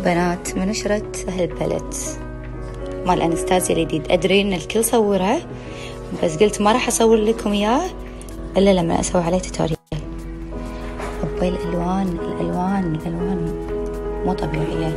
بنات من شرت هالباليت مال أنستازيا الجديد. أدري إن الكل صوره بس قلت ما راح أصور لكم إياه إلا لما أسوي عليه توتوريال. أبي الألوان مو طبيعية،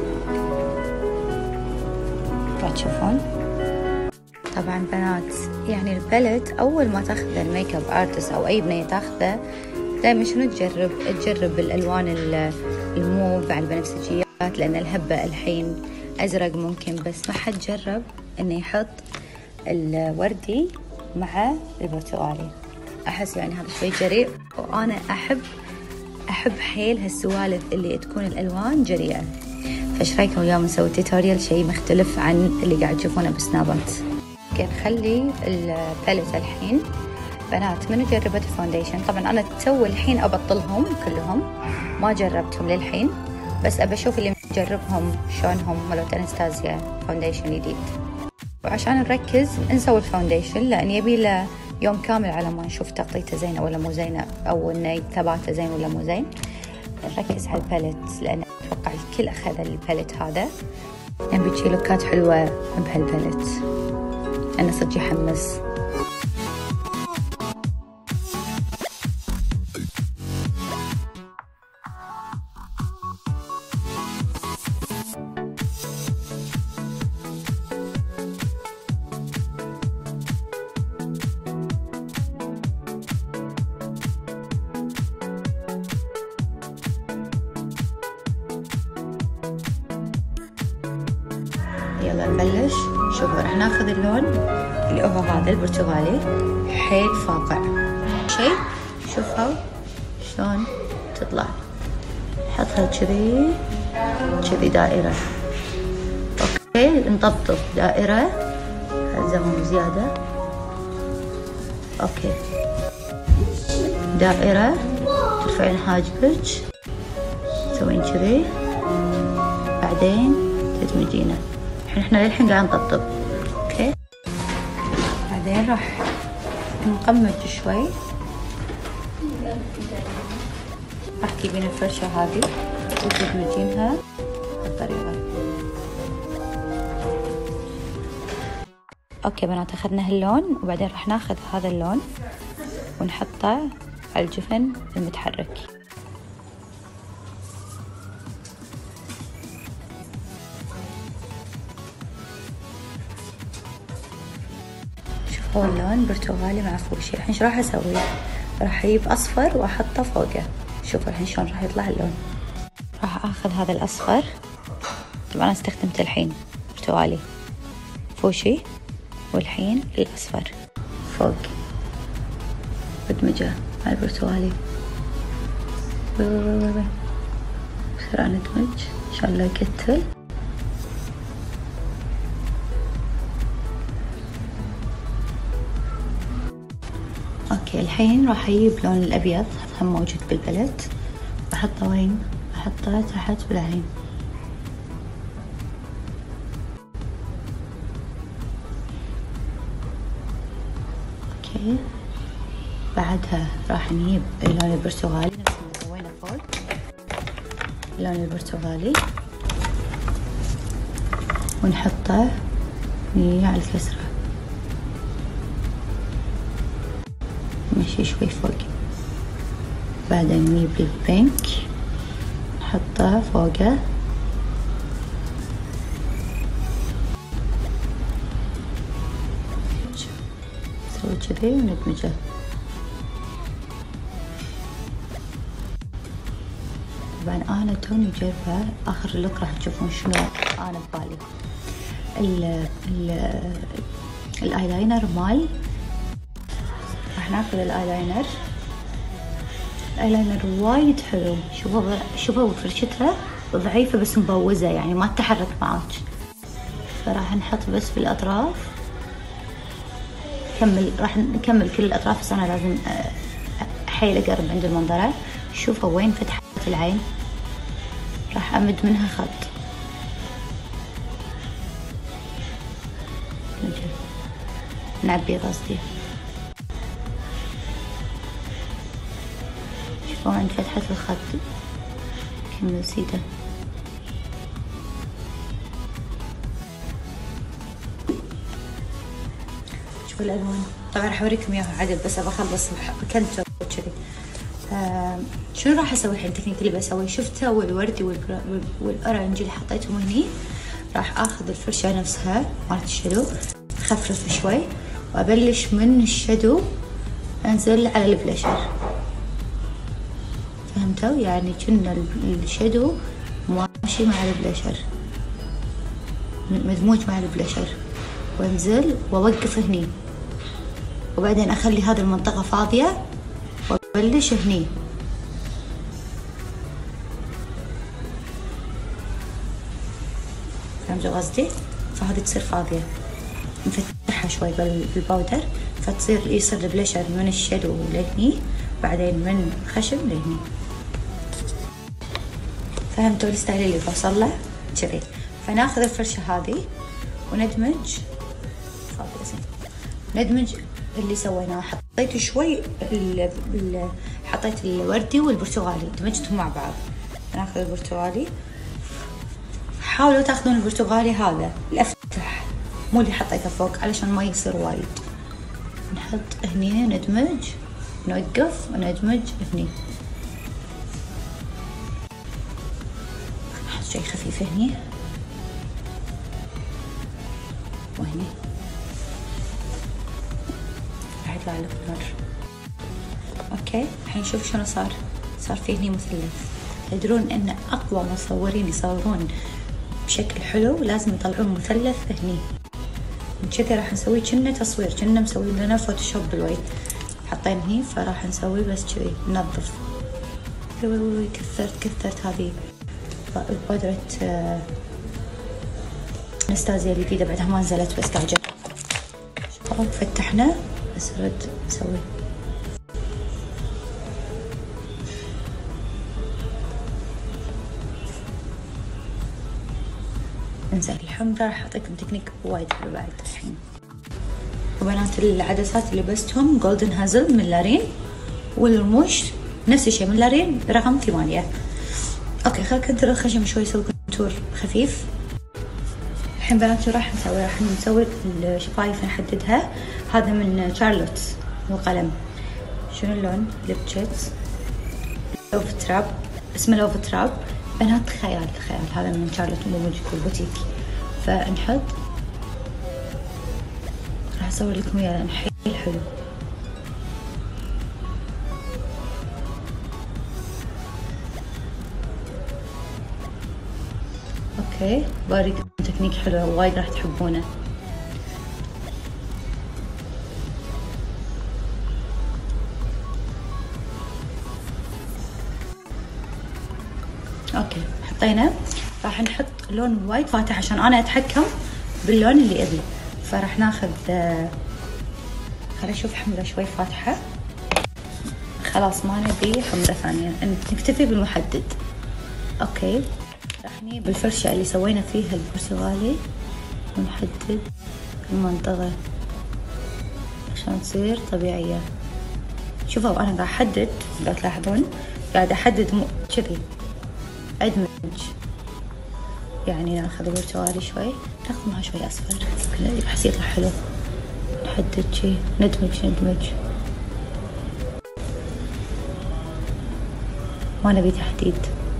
راح تشوفون. طبعا بنات يعني الباليت أول ما تاخذ الميك اب ارتست أو أي بنية تاخذه دائما شنو تجرب الألوان الموف على البنفسجيات، لأن الهبة الحين أزرق ممكن، بس ما حد جرب إنه يحط الوردي مع البرتقالي. أحس يعني هذا شوي جريء، وأنا أحب حيل هالسوالف اللي تكون الألوان جريئة. فايش رايكم اليوم نسوي توتوريال شيء مختلف عن اللي قاعد تشوفونه بسنابات. نخلي الباليت الحين. بنات من جربت الفاونديشن، طبعا أنا تو الحين أبطلهم كلهم، ما جربتهم للحين، بس أبى أشوف اللي مجربهم شلونهم مالت أنستازيا فاونديشن جديد. وعشان نركز نسوي الفاونديشن لأن يبي له يوم كامل على ما نشوف تغطيته زينة ولا مو زينة، أو إنه ثباته زين ولا مو زين. نركز على الباليت لأن أتوقع الكل أخذ الباليت هذا. نبي شي لوكات حلوة بهالباليت، أنا صدق يحمس. يلا نبلش. شوفوا راح ناخذ اللون اللي هو هذا البرتقالي، حيل فاقع شيء. شوفوا شلون تطلع، نحطها كذي دائرة. اوكي نطبطب دائرة، زمن زيادة. اوكي دائرة، ترفعين حاجبك تسوين كذي، بعدين تدمجينه. احنا للحين قاعد نطبطب. اوكي بعدين راح نقمج شوي. راح تجيبين الفرشة هذه وتدمجينها بهالطريقة. اوكي بنات اخذنا هاللون، وبعدين راح ناخذ هذا اللون ونحطه على الجفن المتحرك. هو اللون برتقالي مع فوشي. الحين ايش راح اسوي؟ راح اجيب اصفر واحطه فوقه. شوفوا الحين شلون راح يطلع اللون. راح اخذ هذا الاصفر، طبعا انا استخدمت الحين برتقالي فوشي، والحين الاصفر فوق بدمجه مع البرتقالي. بسرعة ندمج ان شاء الله يكتل. اوكي الحين راح اجيب لون الابيض هم موجود بالبلد، احطه وين؟ احطه تحت بالعين. اوكي بعدها راح نجيب اللون البرتقالي نفس اللي سوينا فوق، اللون البرتقالي ونحطه على الكسرة، نمشي شوي فوق. بعدين نجيب البينك نحطه فوقه، نسوي كذي وندمجه. طبعا انا توني جايبه اخر اللوك، راح تشوفون شنو انا ببالي. الايلاينر مال، راح ناخذ الايلاينر وايد حلو. شوفوا فرشتها ضعيفة بس مبوزة، يعني ما تتحرك معاك. فراح نحط بس في الاطراف. راح نكمل كل الاطراف، بس انا لازم حيل اقرب عند المنظرة. شوفوا وين فتحة العين، راح امد منها خط. نعبي قصدي. شوفوا عند فتحة الخط كمل سيده. شوفوا الالوان. طبعا راح اوريكم اياها عدل بس بخلص بكنتر وكذي. شنو راح اسوي الحين؟ التكنيك اللي بسويه شفتوا الوردي والاورنج اللي حطيتهم هني، راح اخذ الفرشة نفسها مالت الشادو اخفف شوي وابلش من الشادو انزل على البلاشر. فهمتوا؟ يعني كنا الشادو ماشي مع البلاشر، مدموج مع البلاشر، وانزل واوقف هني وبعدين اخلي هذه المنطقة فاضية وابلش هني. فهمتوا قصدي؟ فهذه تصير فاضية، نفتحها شوي بالباودر فتصير يصير البلاشر من الشادو لهني بعدين من خشب لهني. فهمتوا الستايل اللي بوصل له؟ كذي. فناخذ الفرشة هذه وندمج ندمج اللي سويناه. حطيت شوي حطيت الوردي والبرتقالي دمجتهم مع بعض. ناخذ البرتقالي، حاولوا تاخذون البرتقالي هذا الافتح مو اللي حطيته فوق علشان ما يصير وايد. نحط هني ندمج، نوقف وندمج هني. نحط شي خفيف هني وهني راح يطلع لك نور. اوكي الحين شوف شنو صار في هني مثلث. تدرون ان اقوى مصورين يصورون بشكل حلو لازم يطلعون مثلث هني. من كذا راح نسوي كنا تصوير، كنا مسوي لنا فوتوشوب بالويت. حطينا هني فراح نسوي بس كذي ننظف. كثرت هذه بودرة انستازيا الجديدة بعدها ما نزلت بس قاعد اجرب. فتحنا بس نرد نسوي. انزين الحمرا راح اعطيكم تكنيك وايد حلو بعد الحين. وبنات العدسات اللي لبستهم جولدن هازل من لارين، والرموش نفس الشيء من لارين رقم 8. اوكي خل كنتر الخشم شوي يسوي كونتور خفيف. الحين بنات راح نسوي الشفايف نحددها. هذا من شارلوت القلم. شنو اللون؟ ليبتشيت لوف تراب، اسمه لوف تراب. بنات خيال هذا من شارلوت مو موجود في البوتيك. فنحط، راح اسوي لكم اياه لان حيل حلو. اوكي بوريكم تكنيك حلو وايد راح تحبونه. اوكي حطينا، راح نحط لون وايد فاتح عشان انا اتحكم باللون اللي ابي. فراح ناخذ خلينا نشوف حمرة شوي فاتحة. خلاص ما نبي حمرة ثانية، نكتفي بالمحدد. اوكي راح نجيب بالفرشة اللي سوينا فيها البرتقالي ونحدد المنطقة عشان تصير طبيعية. شوفوا انا قاعد احدد، لو تلاحظون قاعد احدد كذي ادمج. يعني ناخذ البرتقالي شوي ناخذ معها شوي اصفر بحس يطلع حلو. نحدد شي ندمج ما نبي تحديد.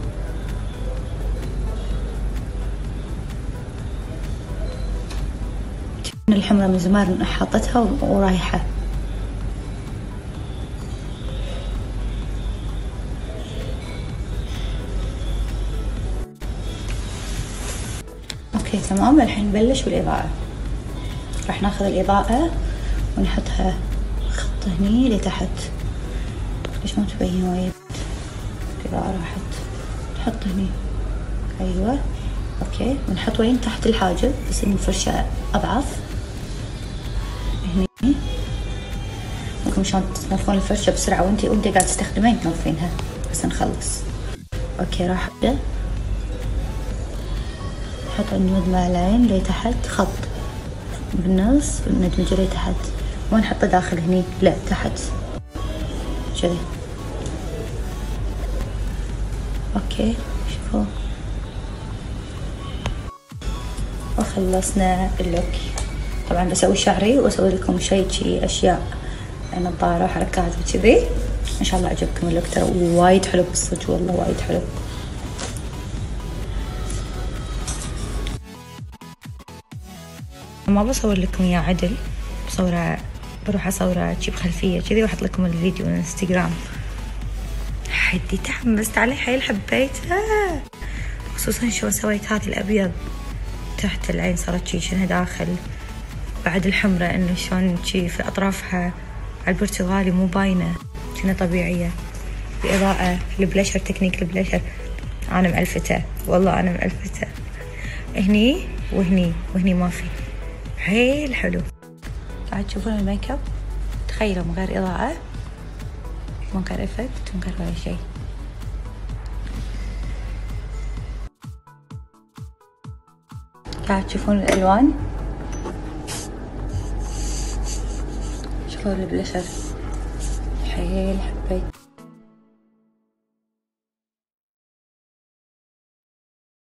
الحمرة من زمان حاطتها ورايحة. اوكي تمام. الحين نبلش بالإضاءة. راح ناخذ الإضاءة ونحطها خط هني لتحت. ليش ما تبين وايد؟ الإضاءة راحت. نحط هني ايوه اوكي. ونحط وين تحت الحاجب بس ان الفرشة اضعف هني. ممكن شلون تنظفون الفرشة بسرعة وانتي قاعد تستخدمين تنظفينها بس نخلص. اوكي راح ابدأ نحط النود مع العين لتحت خط بالنص وندمج لتحت. ما نحطه داخل هني لا تحت كذي. اوكي شوفوا وخلصنا اللوك. طبعا بسوي شعري واسوي لكم شي اشياء نظارة وحركات وكذي. ان شاء الله عجبكم اللوك، ترى وايد حلو بالصدق والله وايد حلو. ما بصور لكم اياه عدل، بصوره بروح اصوره شي بخلفيه كذي واحط لكم الفيديو الانستغرام. حدي تحمست عليه حيل حبيته، خصوصا شو سويت هذه الابيض تحت العين صارت شي شنها داخل، بعد الحمرة انه شلون شي في اطرافها على البرتغالي مو باينه كنا طبيعيه، باضاءه البلاشر تكنيك البلاشر انا مألفته والله انا مألفته، هني وهني وهني ما في، حيل حلو. قاعد تشوفون الميك اب تخيلوا من غير اضاءه، من غير افكت، من غير ولا شيء. قاعد تشوفون الالوان شلون البلاشر، حيل حبيت.